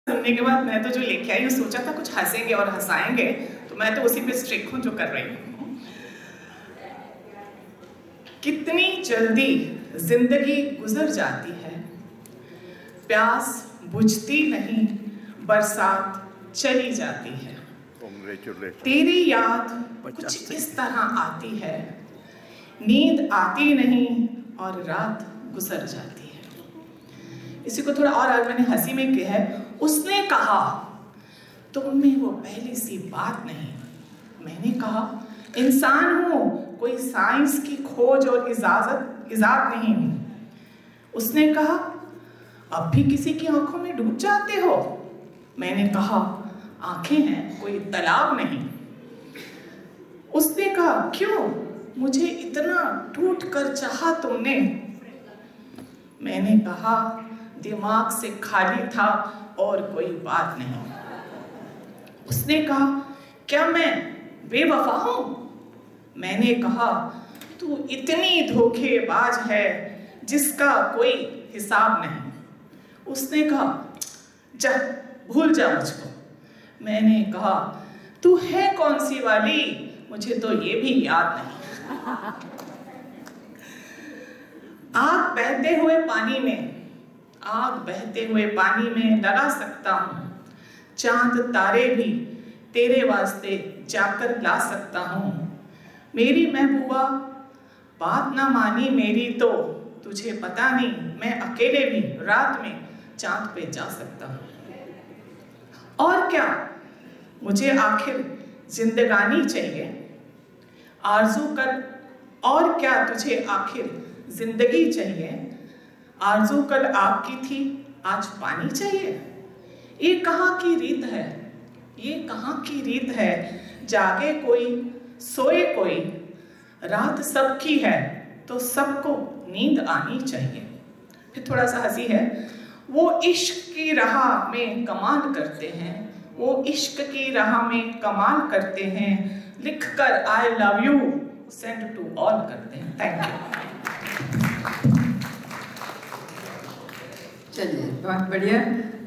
सुनने के बाद मैं तो जो लेके आई हूँ सोचा था कुछ हंसेंगे और हंसाएंगे, तो मैं तो उसी पे स्ट्रिक हूँ जो कर रही हूँ। कितनी जल्दी जिंदगी गुजर जाती है, प्यास बुझती नहीं, बरसात चली जाती है। तेरी याद कुछ इस तरह आती है, नींद आती नहीं और रात गुजर जाती है। इसी को थोड़ा और आज मैंने हंसी में किया है। उसने कहा तुम में वो पहली सी बात नहीं। मैंने कहा इंसान हूं, कोई साइंस की खोज और इजाद नहीं हूं। उसने कहा अब भी किसी की आंखों में डूब जाते हो। मैंने कहा आंखें हैं, कोई तालाब नहीं। उसने कहा क्यों, मुझे इतना टूट कर चाहा तुमने। मैंने कहा दिमाग से खाली था और कोई बात नहीं। उसने कहा क्या मैं बेवफा हूं। मैंने कहा तू इतनी धोखेबाज है जिसका कोई हिसाब नहीं। उसने कहा जा भूल जा मुझको। मैंने कहा तू है कौन सी वाली, मुझे तो ये भी याद नहीं। आग बहते हुए पानी में, आग बहते हुए पानी में लगा सकता हूँ। चांद तारे भी तेरे वास्ते जाकर ला सकता हूँ। मेरी महबूबा बात ना मानी मेरी तो तुझे पता नहीं, मैं अकेले भी रात में चांद पे जा सकता हूँ। और क्या मुझे आखिर जिंदगानी चाहिए, आरज़ू कर। और क्या तुझे आखिर जिंदगी चाहिए, आरज़ू कल आग की थी आज पानी चाहिए। ये कहाँ की रीत है, ये कहाँ की रीत है, जागे कोई सोए कोई। रात सबकी है तो सबको नींद आनी चाहिए। फिर थोड़ा सा हंसी है। वो इश्क की राह में कमाल करते हैं, वो इश्क की राह में कमाल करते हैं। लिख कर I love you send to all करते हैं। Thank you. चलिए बहुत बढ़िया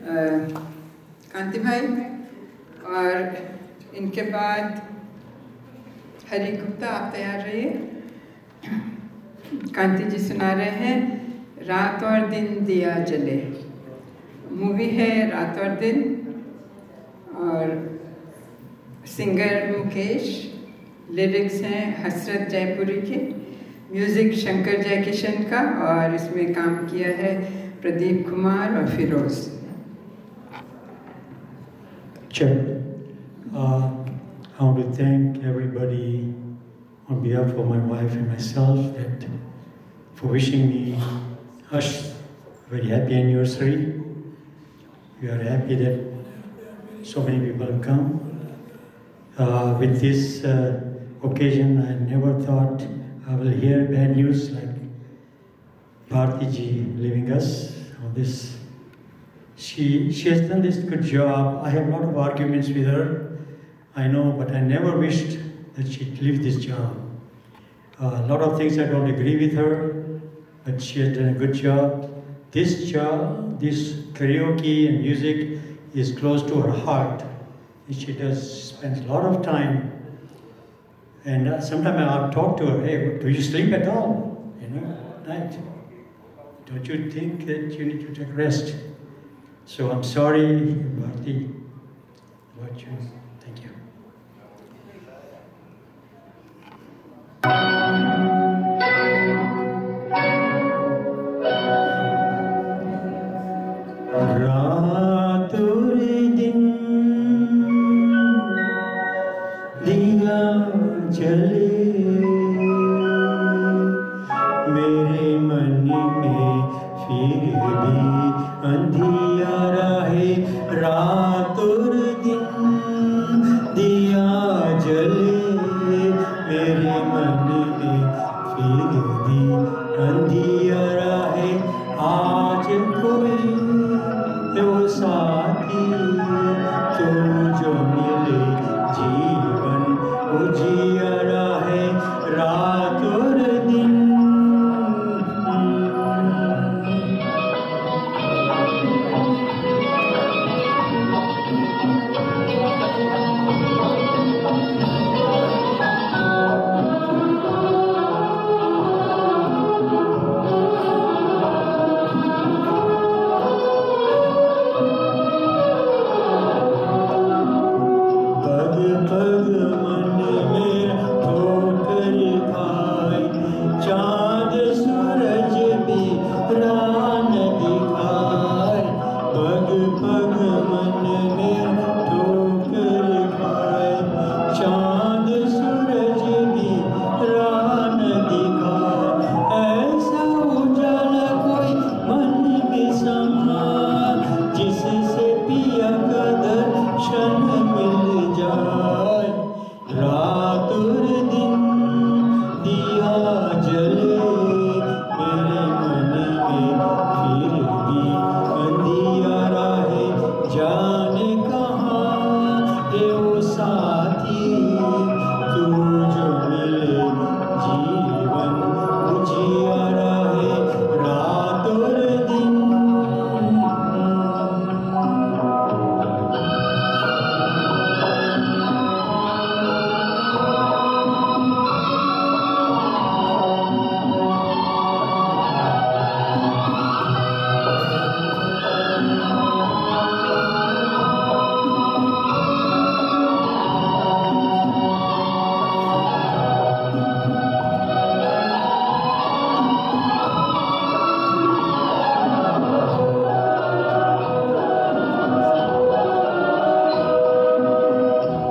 कांति भाई। और इनके बाद हरी गुप्ता, आप तैयार रहिए। कांति जी सुना रहे हैं रात और दिन दिया जले। मूवी है रात और दिन और सिंगर मुकेश, लिरिक्स हैं हसरत जयपुरी के, म्यूज़िक शंकर जयकिशन का और इसमें काम किया है प्रदीप कुमार और Firoz. I want to thank everybody on behalf of my wife and myself that for wishing me us a very happy anniversary. We are happy that so many people have come. With this occasion, I never thought I will hear bad news like Bharti ji leaving us on this. She has done this good job. I have a lot of arguments with her, I know, but I never wished that she'd leave this job. A lot of things I don't agree with her, but she has done a good job. This job, this karaoke and music is close to her heart. She spends a lot of time. And sometimes I'll talk to her, hey, do you sleep at all? You know, at night. Don't you think that you need to take rest? So I'm sorry, Bharti, about you. Thank you. रात और दिन दिया जले, मेरे मन में फिर भी अंधियारा है। रात और दिन दिया जले, मेरे मन में फिर भी अंधियारा है। आज कोई वो साथी तो जो मिले जीवन उजियारा है। रात और दिन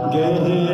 गहरे